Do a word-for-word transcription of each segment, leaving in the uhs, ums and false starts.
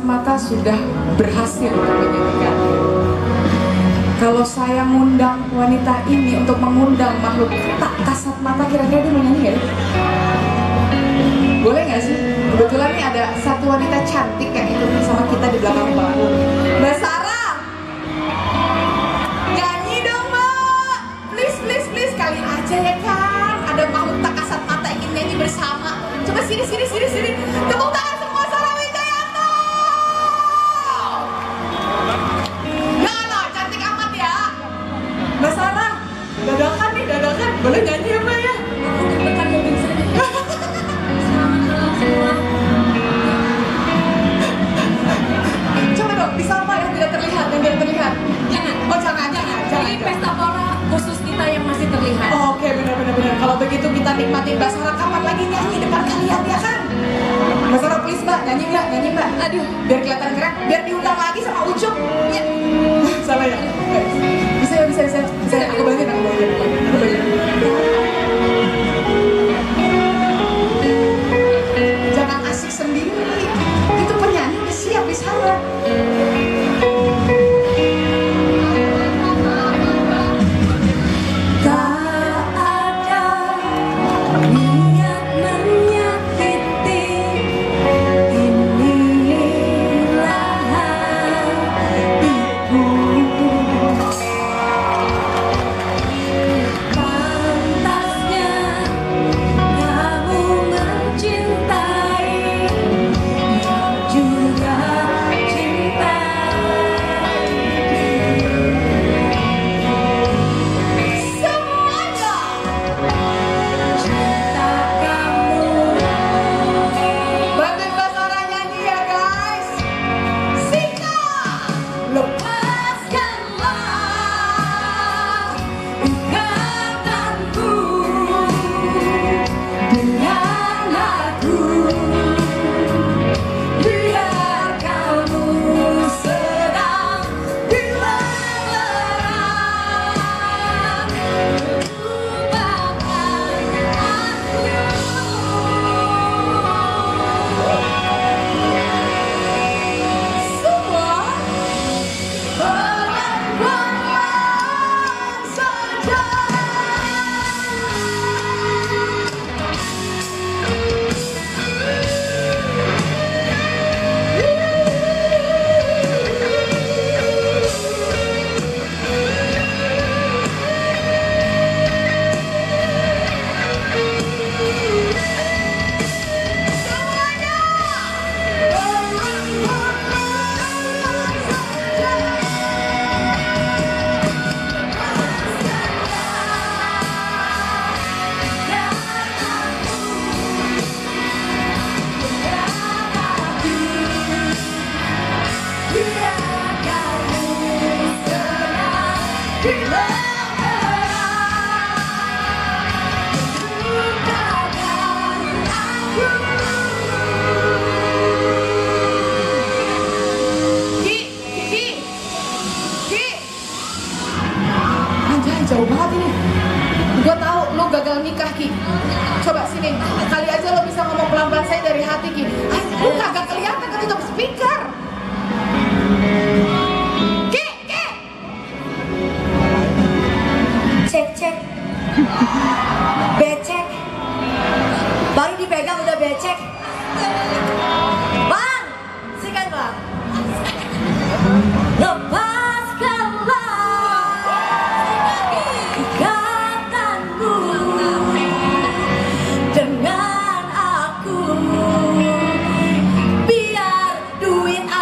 mata sudah berhasil untuk menyanyikan. Kalau saya ngundang wanita ini untuk mengundang makhluk tak kasat mata, kira-kira dia mau nyanyi nggak? Boleh nggak sih? Kebetulan nih ada satu wanita cantik yang ikut sama kita di belakang panggung, Mbak Sarah. Nyanyi dong Mbak, please please please, kali aja ya kan. Ada makhluk tak kasat mata ingin nyanyi bersama. Coba sini sini sini sini, tepuk tangan semua Sarah Wijayanto. Nah, nah, cantik amat ya Mbak Sarah. Dadakan nih, dadakan. Boleh nyanyi ya Mbak ya? Dadakan ya bisa. Coba dong, bisa Mbak yang tidak terlihat, yang tidak terlihat. Jangan. Oh jangan, jangan, jangan. Ini pesta pora khusus kita yang masih terlihat. Oh, oke, okay, benar-benar benar. Kalau begitu kita nikmatin Mbak Sarah, kapan lagi nyanyi depan kalian ya kan? Mbak Sarah please Mbak, nyanyi Mbak, nyanyi Mbak. Aduh, biar kelihatan keren, biar diundang lagi sama Ucup. ya. Salah ya? Bisa ya, bisa, bisa, bisa. Aku bantuin, aku bantuin, aku bantuin. Jangan asik sendiri. Itu penyanyi udah siap di sana. Jauh banget ini. Gue tahu lo gagal nikah Ki. Coba sini, kali aja lo bisa ngomong pelan-pelan saya dari hati Ki. Ah, lo kagak kelihatan ketutup speaker. Ki, Ki. Cek cek. Becek. Baru dipegang udah becek. Bang, sikat bang. Lepas. Dengan aku, biar duit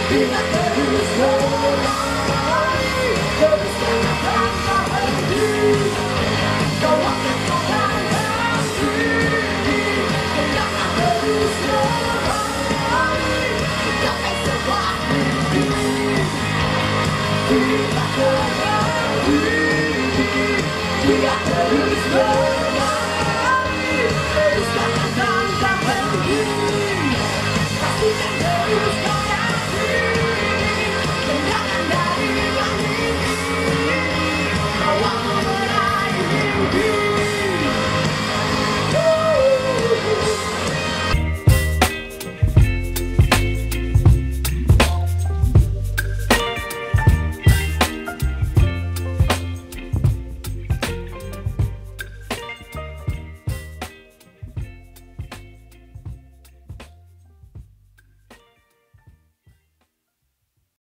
Kita terus berlari, terus melangkah berhenti. Kau akan menghadapi. Kita terus berlari, capai sebuah mimpi. Kita terus berlari, kita terus berlari.